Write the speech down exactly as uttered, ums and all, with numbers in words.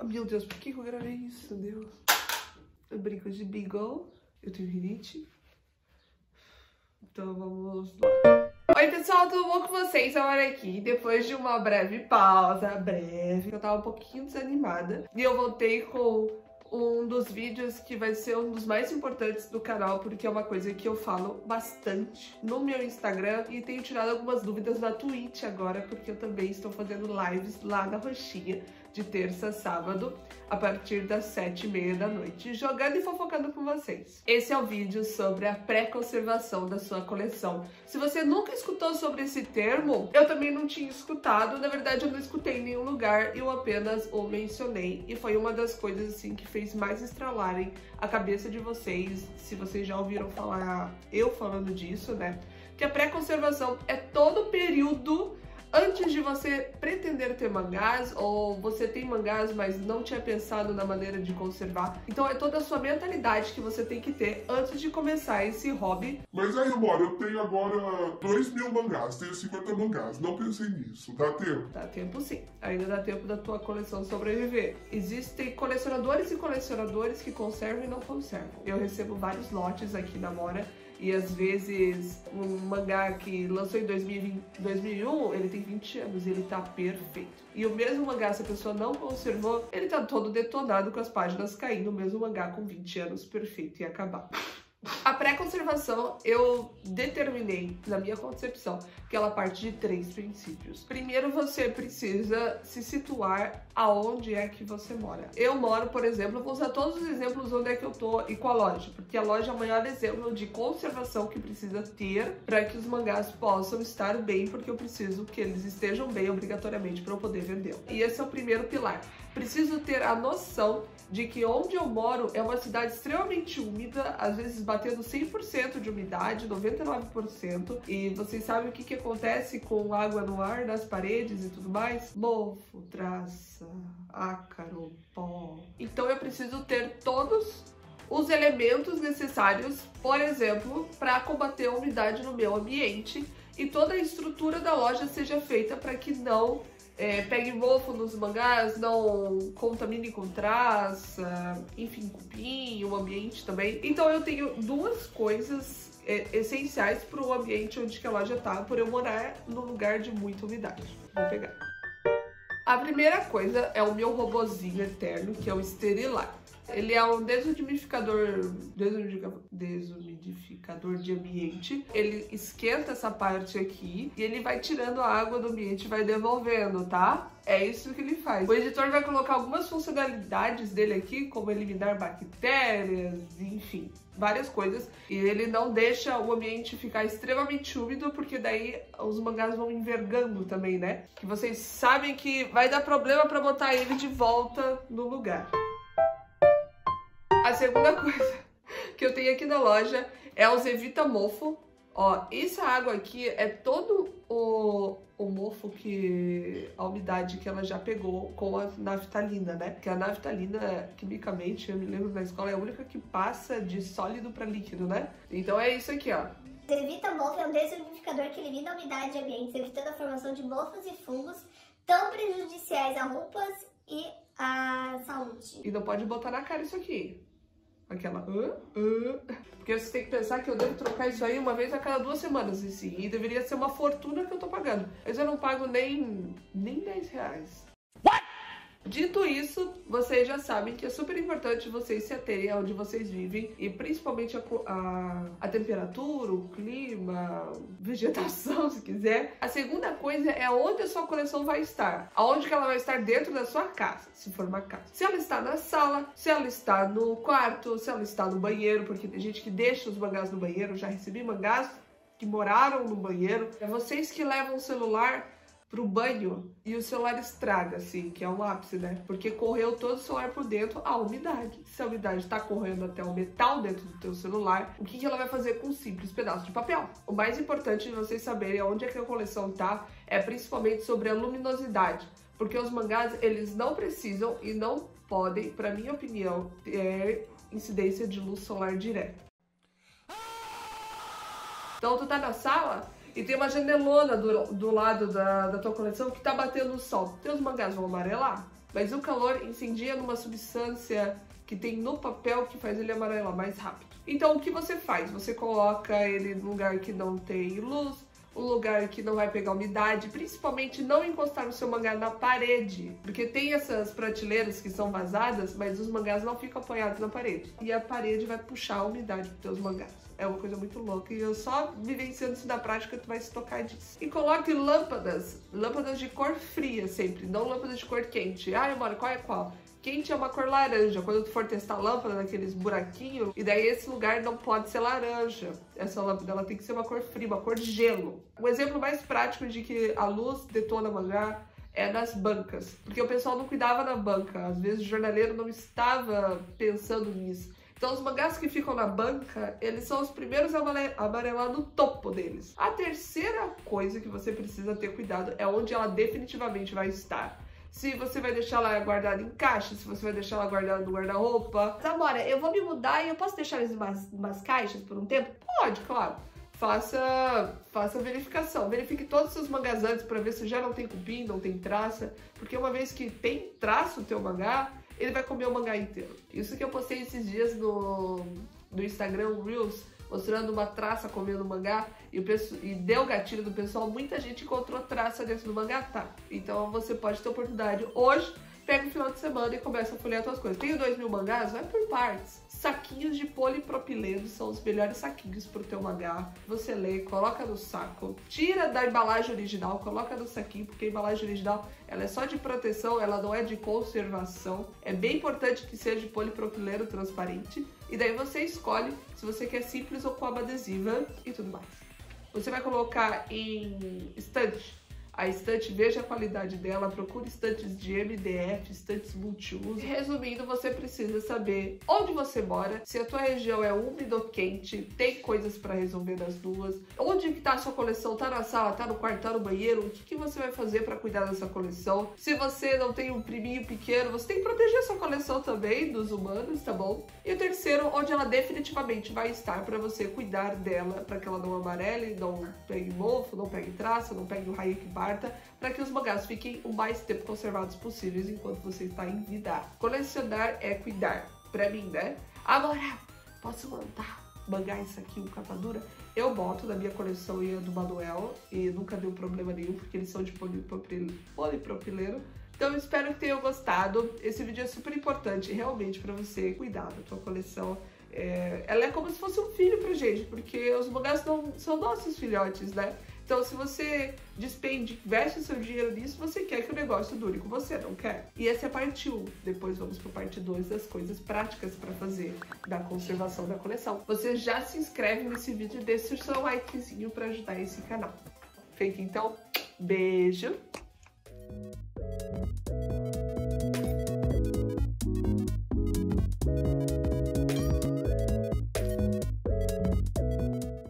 Meu Deus, por que eu gravei isso, Deus? Eu brinco de Beagle. Eu tenho rinite. Então vamos lá. Oi pessoal, tudo bom com vocês? Agora aqui, depois de uma breve pausa, breve, eu tava um pouquinho desanimada. E eu voltei com um dos vídeos que vai ser um dos mais importantes do canal, porque é uma coisa que eu falo bastante no meu Instagram e tenho tirado algumas dúvidas na Twitch agora, porque eu também estou fazendo lives lá na Roxinha de terça a sábado, a partir das sete e meia da noite, jogando e fofocando com vocês. Esse é o vídeo sobre a pré-conservação da sua coleção. Se você nunca escutou sobre esse termo, eu também não tinha escutado, na verdade eu não escutei em nenhum lugar, eu apenas o mencionei, e foi uma das coisas assim que fez mais estralarem a cabeça de vocês, se vocês já ouviram falar eu falando disso, né? Que a pré-conservação é todo o período antes de você pretender ter mangás, ou você tem mangás, mas não tinha pensado na maneira de conservar. Então é toda a sua mentalidade que você tem que ter antes de começar esse hobby. Mas aí, amor, eu tenho agora dois mil mangás, tenho cinquenta mangás, não pensei nisso, dá tempo? Dá tempo sim, ainda dá tempo da tua coleção sobreviver. Existem colecionadores e colecionadores que conservam e não conservam. Eu recebo vários lotes aqui na Mora, e às vezes um mangá que lançou em dois mil e vinte, dois mil e um, ele tem vinte anos e ele tá perfeito. E o mesmo mangá, se a pessoa não conservou, ele tá todo detonado com as páginas caindo, o mesmo mangá com vinte anos perfeito e acabado. A pré-conservação eu determinei, na minha concepção, que ela parte de três princípios. Primeiro, você precisa se situar aonde é que você mora. Eu moro, por exemplo, eu vou usar todos os exemplos onde é que eu tô e com a loja, porque a loja é o maior exemplo de conservação que precisa ter para que os mangás possam estar bem, porque eu preciso que eles estejam bem obrigatoriamente para eu poder vendê-los. E esse é o primeiro pilar. Preciso ter a noção de que onde eu moro é uma cidade extremamente úmida, às vezes batendo cem por cento de umidade, noventa e nove por cento, e vocês sabem o que, que acontece com água no ar, nas paredes e tudo mais? Mofo, traça, ácaro, pó. Então eu preciso ter todos os elementos necessários, por exemplo, para combater a umidade no meu ambiente, e toda a estrutura da loja seja feita para que não É, pegue mofo nos mangás, não contamine com traça, enfim, cupim, o ambiente também. Então eu tenho duas coisas é, essenciais para o ambiente onde que a loja tá, por eu morar num lugar de muita umidade. Vou pegar. A primeira coisa é o meu robozinho eterno, que é o Sterilar. Ele é um desumidificador, desumidificador, desumidificador de ambiente. Ele esquenta essa parte aqui e ele vai tirando a água do ambiente e vai devolvendo, tá? É isso que ele faz. O editor vai colocar algumas funcionalidades dele aqui, como eliminar bactérias, enfim, várias coisas. E ele não deixa o ambiente ficar extremamente úmido, porque daí os mangás vão envergando também, né? Que vocês sabem que vai dar problema pra botar ele de volta no lugar. A segunda coisa que eu tenho aqui na loja é os Evita Mofo. Ó, essa água aqui é todo o, o mofo que a umidade que ela já pegou com a naftalina, né? Porque a naftalina, quimicamente, eu me lembro na escola, é a única que passa de sólido para líquido, né? Então é isso aqui, ó. Evita Mofo é um desumidificador que elimina a umidade de ambientes, evitando a formação de mofos e fungos tão prejudiciais a roupas e à saúde. E não pode botar na cara isso aqui. Aquela... Uh, uh. Porque você tem que pensar que eu devo trocar isso aí uma vez a cada duas semanas, assim, e deveria ser uma fortuna que eu tô pagando. Mas eu não pago nem, nem dez reais. What? Dito isso, vocês já sabem que é super importante vocês se aterem aonde vocês vivem, e principalmente a, a, a temperatura, o clima, vegetação, se quiser. A segunda coisa é onde a sua coleção vai estar. Aonde que ela vai estar dentro da sua casa, se for uma casa. Se ela está na sala, se ela está no quarto, se ela está no banheiro, porque tem gente que deixa os mangás no banheiro. Eu já recebi mangás que moraram no banheiro. É vocês que levam o celular pro banho e o celular estraga, assim, que é um ápice, né? Porque correu todo o celular por dentro, a umidade. Se a umidade tá correndo até o metal dentro do teu celular, o que, que ela vai fazer com um simples pedaço de papel? O mais importante de vocês saberem onde é que a coleção tá é principalmente sobre a luminosidade. Porque os mangás, eles não precisam e não podem, pra minha opinião, ter incidência de luz solar direta. Então tu tá na sala e tem uma janelona do, do lado da, da tua coleção que tá batendo o sol. Teus mangás vão amarelar? mas o calor incendia numa substância que tem no papel que faz ele amarelar mais rápido. Então o que você faz? Você coloca ele num lugar que não tem luz, um lugar que não vai pegar umidade, principalmente não encostar o seu mangá na parede, porque tem essas prateleiras que são vazadas, mas os mangás não ficam apoiados na parede, e a parede vai puxar a umidade para os teus mangás. É uma coisa muito louca, e eu só vivenciando isso na prática tu vai se tocar disso. E coloque lâmpadas, lâmpadas de cor fria sempre, não lâmpadas de cor quente. Ah, amor, qual é qual? Quente é uma cor laranja, quando tu for testar a lâmpada naqueles buraquinhos, e daí esse lugar não pode ser laranja. Essa lâmpada ela tem que ser uma cor fria, uma cor de gelo. Um exemplo mais prático de que a luz detona mangá é nas bancas, porque o pessoal não cuidava da banca, às vezes o jornaleiro não estava pensando nisso. Então os mangás que ficam na banca, eles são os primeiros a amarelar no topo deles. A terceira coisa que você precisa ter cuidado é onde ela definitivamente vai estar. Se você vai deixar ela guardada em caixa, se você vai deixar ela guardada no guarda-roupa. Amora, eu vou me mudar e eu posso deixar eles em umas, umas caixas por um tempo? Pode, claro. Faça, faça a verificação. Verifique todos os seus mangás antes para ver se já não tem cupim, não tem traça. Porque uma vez que tem traço o teu mangá, ele vai comer o mangá inteiro. Isso que eu postei esses dias no, no Instagram Reels, mostrando uma traça comendo o mangá, e, o pessoal, e deu gatilho do pessoal, muita gente encontrou traça dentro do mangá, tá? Então você pode ter oportunidade hoje, pega o final de semana e começa a folhear suas coisas. Tenho dois mil mangás? Vai por partes. Saquinhos de polipropileno são os melhores saquinhos pro teu mangá. Você lê, coloca no saco, tira da embalagem original, coloca no saquinho, porque a embalagem original ela é só de proteção, ela não é de conservação. É bem importante que seja de polipropileno transparente. E daí você escolhe se você quer simples ou com aba adesiva e tudo mais. Você vai colocar em estante. A estante, veja a qualidade dela, procure estantes de M D F, estantes multiuso. Resumindo, você precisa saber onde você mora, se a tua região é úmida ou quente, tem coisas para resolver nas duas, onde que tá a sua coleção, tá na sala, tá no quarto, tá no banheiro, o que, que você vai fazer para cuidar dessa coleção. Se você não tem um priminho pequeno, você tem que proteger a sua coleção também dos humanos, tá bom? E o terceiro, onde ela definitivamente vai estar para você cuidar dela, para que ela não amarele, não pegue mofo, não pegue traça, não pegue o raio que bate, para que os mangás fiquem o mais tempo conservados possíveis enquanto você está em vida. Colecionar é cuidar. Pra mim, né? Agora, posso mandar mangá isso aqui, um capa dura? Eu boto na minha coleção e a do Manuel, e nunca deu problema nenhum, porque eles são de polipropileno. Então eu espero que tenham gostado. Esse vídeo é super importante realmente para você cuidar da tua coleção. É, ela é como se fosse um filho pra gente, porque os mangás não, são nossos filhotes, né? Então, se você despende, investe o seu dinheiro nisso, você quer que o negócio dure com você, não quer? E essa é a parte um. Depois vamos para a parte dois das coisas práticas para fazer da conservação da coleção. Você já se inscreve nesse vídeo e deixa o seu likezinho para ajudar esse canal. Feito então, beijo!